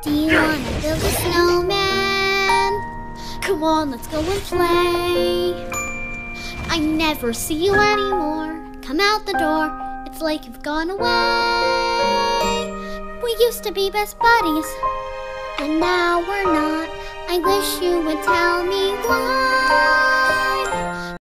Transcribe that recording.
Do you wanna build a snowman? Come on, let's go and play. I never see you anymore. Come out the door, it's like you've gone away. We used to be best buddies, and now we're not. I wish you would tell me why.